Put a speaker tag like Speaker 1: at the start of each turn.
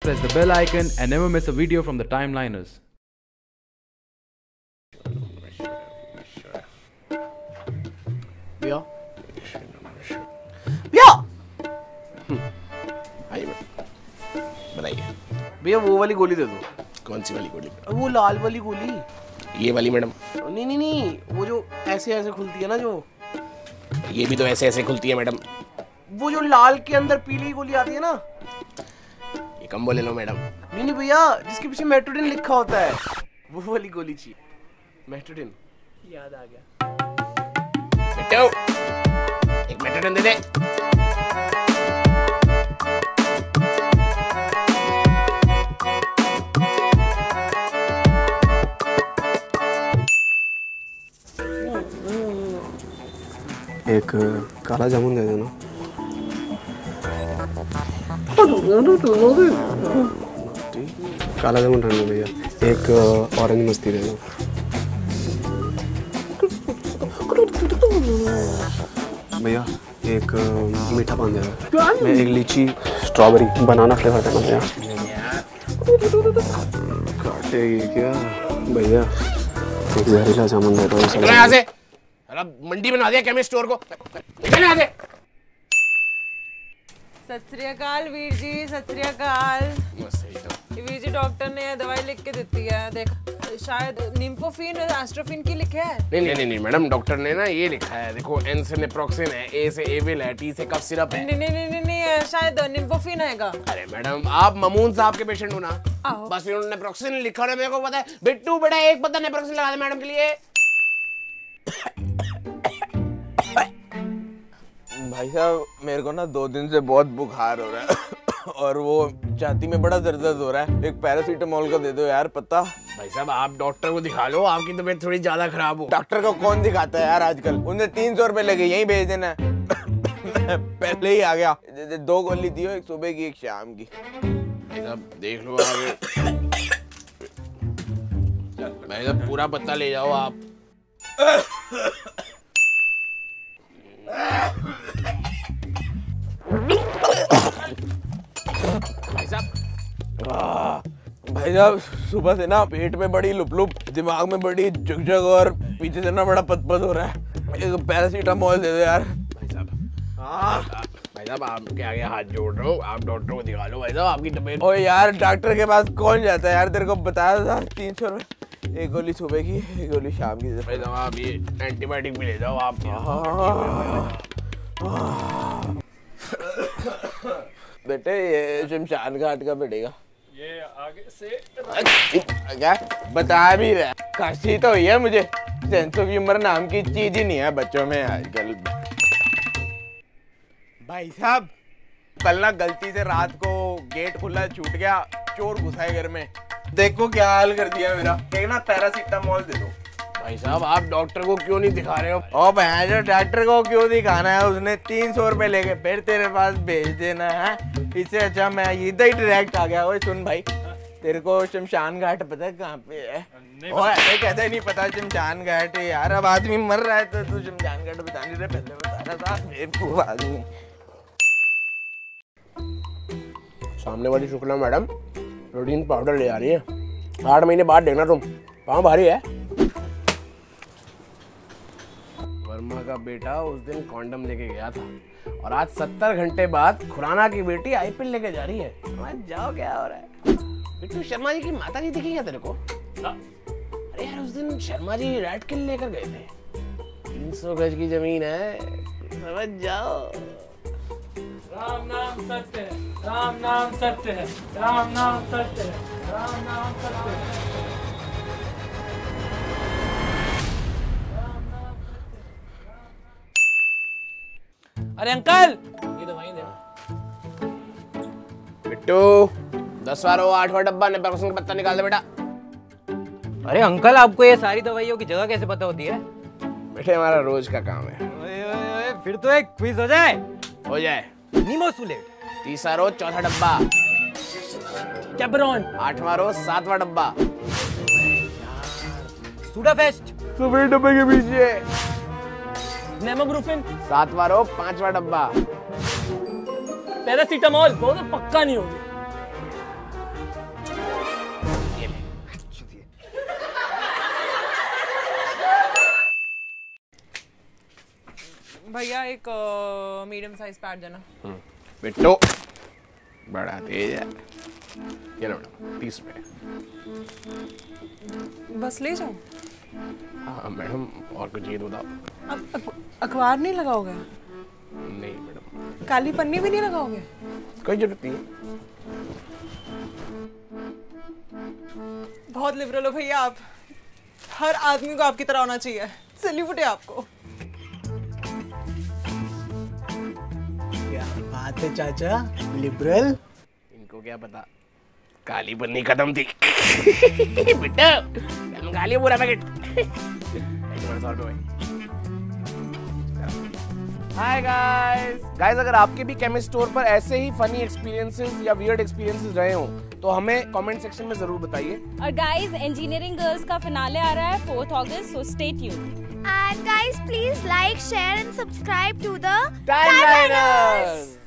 Speaker 1: Press the bell icon and never miss a video from the Timeliners.
Speaker 2: भैया भैया आइए बताइए भैया, वो वाली गोली दे दो।
Speaker 3: कौन सी वाली गोली?
Speaker 2: वो लाल वाली गोली।
Speaker 3: ये वाली मैडम?
Speaker 2: नहीं नहीं नहीं, वो जो ऐसे ऐसे खुलती है ना, जो
Speaker 3: ये भी तो ऐसे ऐसे खुलती है मैडम।
Speaker 2: वो जो लाल के अंदर पीली गोली आती है ना,
Speaker 3: ये कम बोले लो मैडम।
Speaker 2: नहीं नहीं भैया, जिसके पीछे मेट्रोडिन लिखा होता है, वो वाली गोली चाहिए। मेट्रोडिन याद आ गया।
Speaker 3: बेटो एक मेट्रोडिन दे दे।
Speaker 4: एक काला जामुन दे देना। काला जामुन रहने भैया। एक ऑरेंज मस्ती दे दो। भैया एक मीठा पान दे दो। मैं एक लीची स्ट्रॉबेरी बनाना फ्लेवर देना भैया। काटेगी क्या भैया? एक जहरीला जामुन दे दो।
Speaker 3: यहाँ से मंडी बना दिया केमिस्ट स्टोर को। निकल यहाँ से।
Speaker 5: सत श्री अकाल वीर जी, सत श्री अकाल। वीर जी, डॉक्टर ने दवाई लिख के देती है, देख शायद निम्फोफिन एस्ट्रोफिन की लिखे है।
Speaker 3: नहीं मैडम, डॉक्टर ने ना ये लिखा है, देखो एन से नेप्रोक्सिन है, ए से एविल है, टी से कफ सिरप है।
Speaker 5: नहीं शायद निम्फोफिन हैगा।
Speaker 3: अरे मैडम, आप ममून साहब के पेशेंट हो ना, बस उन्होंने नेप्रोक्सिन लिखा है। मेरे को पता है। बिट्टू बेटा एक पता नेप्रोक्सिन लगा दे मैडम के लिए।
Speaker 6: भाई साहब, मेरे को ना 2 दिन से बहुत बुखार हो रहा है और वो छाती में बड़ा दर्द हो रहा है। एक पैरासीटामोल का दे दो यार पता।
Speaker 3: भाई साहब, आप डॉक्टर को दिखा लो, आपकी तबीयत थोड़ी ज्यादा खराब हो।
Speaker 6: डॉक्टर को कौन दिखाता है यार आजकल? उन्हें 300 रुपए लगे, यहीं भेज देना। पहले ही आ गया। 2 गोली दियो, एक सुबह की एक शाम की।
Speaker 3: भाई साहब देख लो आगे। भाई साहब पूरा पत्ता ले जाओ आप।
Speaker 6: भाई साहब, सुबह से ना पेट में बड़ी लुप, दिमाग में बड़ी झुक और पीछे से ना बड़ा पत हो रहा है। एक पैरासीटामोल दे दो यार।
Speaker 3: भाई साहब आपके आगे हाथ जोड़ रहा हूँ, आप डॉक्टर को दिखा लो। भाई साहब आपकी तबीयत।
Speaker 6: ओ यार, डॉक्टर के पास कौन जाता है यार? तेरे को बताया था 300 रुपए। एक गोली सुबह की, एक गोली शाम की।
Speaker 3: भाई साहब आप ये एंटीबायोटिक भी ले जाओ आप।
Speaker 6: बेटे ये शमशान घाट का पड़ेगा।
Speaker 7: ये आगे से
Speaker 6: क्या बता भी रहा? खांसी तो हुई है मुझे। सेंस ऑफ ह्यूमर नाम की चीज ही नहीं है बच्चों में आजकल। भाई साहब, कल ना गलती से रात को गेट खुला छूट गया, चोर घुसा है घर में। देखो क्या हाल कर दिया मेरा। एक ना पैरासीटामोल दे दो।
Speaker 3: भाई साहब आप डॉक्टर को क्यों नहीं दिखा रहे हो?
Speaker 6: ओ भैया, डॉक्टर को क्यों दिखाना है? उसने 300 रुपए लेके फिर तेरे पास भेज देना है। इससे अच्छा मैं इधर ही डायरेक्ट आ गया। ओए सुन भाई, तेरे को शमशान घाट पता है कहाँ पे है? ऐसे कहते नहीं पता शमशान घाट है यार। अब आदमी मर रहा है तो तू शमशान घाट बता नहीं रहे, पहले बता रहा था। बेवकूफ आदमी।
Speaker 3: सामने वाली शुक्ला मैडम प्रोटीन पाउडर ले आ रही है। 8 महीने बाद देखना तुम। पाँव भारी है। वर्मा का बेटा उस दिन कॉन्डम लेके गया था और आज 70 घंटे बाद खुराना की बेटी आईपीएल लेके जा रही है। समझ जाओ क्या हो रहा है। बिट्टू, शर्मा जी की माता जी दिखी क्या तेरे को? अरे यार, उस दिन शर्मा जी रैट किल लेकर गए थे। 300 गज की जमीन है, समझ जाओ।
Speaker 7: राम नाम सत्य है, राम नाम सत्य है, राम नाम सत्य है, राम नाम सत्य है।
Speaker 8: अरे अंकल, ये दवाई दे।
Speaker 3: बिट्टू 10 वारो 8वां डब्बा नेप्रोक्सिन का पत्ता निकाल दे बेटा।
Speaker 8: अरे अंकल, आपको ये सारी दवाइयों की जगह कैसे पता होती है?
Speaker 3: बेटे हमारा रोज का काम है।
Speaker 8: ओए, फिर तो एक क्विज हो जाए।
Speaker 3: हो जाए।
Speaker 8: नीमोसुलेट
Speaker 3: 3 रोज 4था डब्बा।
Speaker 8: कैबरॉन
Speaker 3: 8वां रोज 7वां डब्बा।
Speaker 8: सुडाफेस्ट
Speaker 6: सुबह डब्बे के पीछे।
Speaker 8: नेमोग्रुफिन
Speaker 3: 7वां रोज 5वां डब्बा।
Speaker 8: पैरासीटामोल वो तो पक्का नहीं होगी।
Speaker 5: भैया एक मीडियम साइज पैड देना।
Speaker 3: बिट्टू बड़ा तेज है। ये लो मैडम 30 रुपए।
Speaker 5: बस ले जाओ।
Speaker 3: हाँ मैडम और कुछ चाहिए तो बताओ।
Speaker 5: अखबार नहीं लगाओगे?
Speaker 3: नहीं मैडम।
Speaker 5: काली पन्नी भी नहीं लगाओगे?
Speaker 3: कोई जरूरत नहीं है।
Speaker 5: बहुत लिबरल हो भैया आप। हर आदमी को आपकी तरह होना चाहिए। सैल्यूट है आपको।
Speaker 2: क्या बात है चाचा, लिबरल।
Speaker 3: इनको क्या पता काली पन्नी खत्म थी। बेटा खा लिया पूरा पैकेट। हाय गाइस अगर आपके भी केमिस्ट स्टोर पर ऐसे ही फनी एक्सपीरियंसेस या वियर्ड एक्सपीरियंसेस रहे हो तो हमें कमेंट सेक्शन में जरूर बताइए।
Speaker 9: और गाइस इंजीनियरिंग गर्ल्स का फिनाले आ रहा है 4th अगस्त, so stay tuned.
Speaker 10: And guys, please like, share and subscribe to the
Speaker 3: Timeliners!